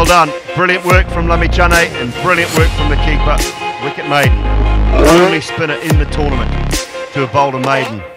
done. Brilliant work from Lamichhane and brilliant work from the keeper. Wicket maiden. Only spinner in the tournament to have bowled a maiden.